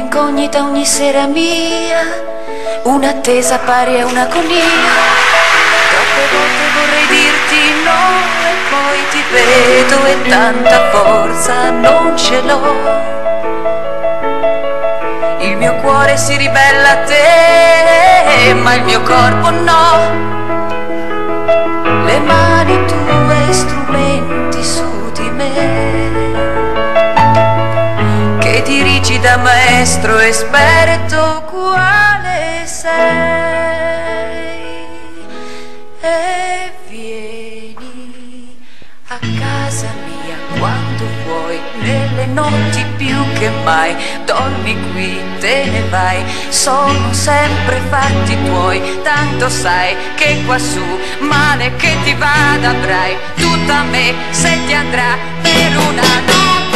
un'incognita ogni sera mia, un'attesa pari a un'agonia. Troppe volte vorrei dirti no e poi ti vedo e tanta forza non ce l'ho. Il mio cuore si ribella a te, ma il mio corpo no. Le mani tue strumenti su di me, che dirigi da maestro esperto quale sei. E vieni a casa mia quando vuoi, nelle notti più che mai. Dormi qui, te ne vai, sono sempre fatti tuoi. Tanto sai che quassù male che ti vada avrai tutta me se ti andrà per una notte.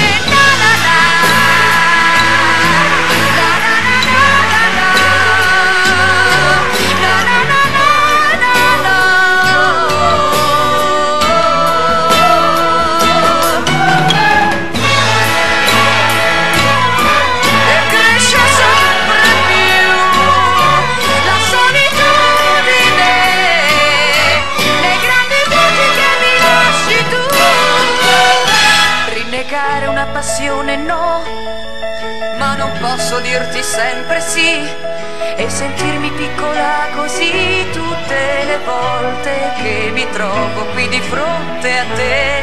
Una passione no, ma non posso dirti sempre sì e sentirmi piccola così tutte le volte che mi trovo qui di fronte a te.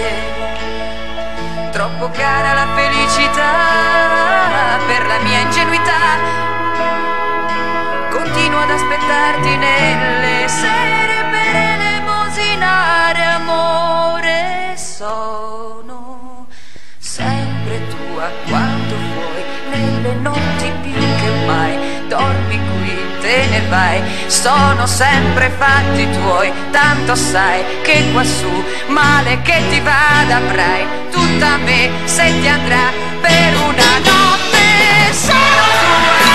Troppo cara la felicità per la mia ingenuità, continuo ad aspettarti nelle sere per elemosinare amore. Sono sempre tua quando vuoi, nelle notti più che mai. Dormi qui, te ne vai, sono sempre fatti tuoi. Tanto sai che quassù male che ti vada avrai tutta me se ti andrà per una notte. Sono tua,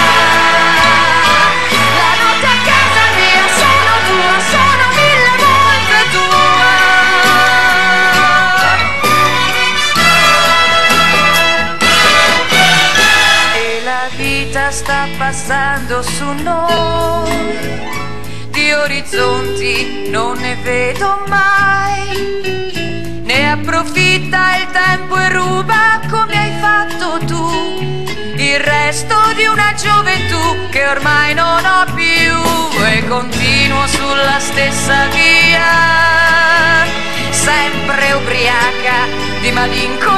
la notte a casa mia sono tua, sono mille volte tua. Sta passando su noi, di orizzonti non ne vedo mai. Ne approfitta il tempo e ruba come hai fatto tu il resto di una gioventù che ormai non ho più. E continuo sulla stessa via, sempre ubriaca di malinconia.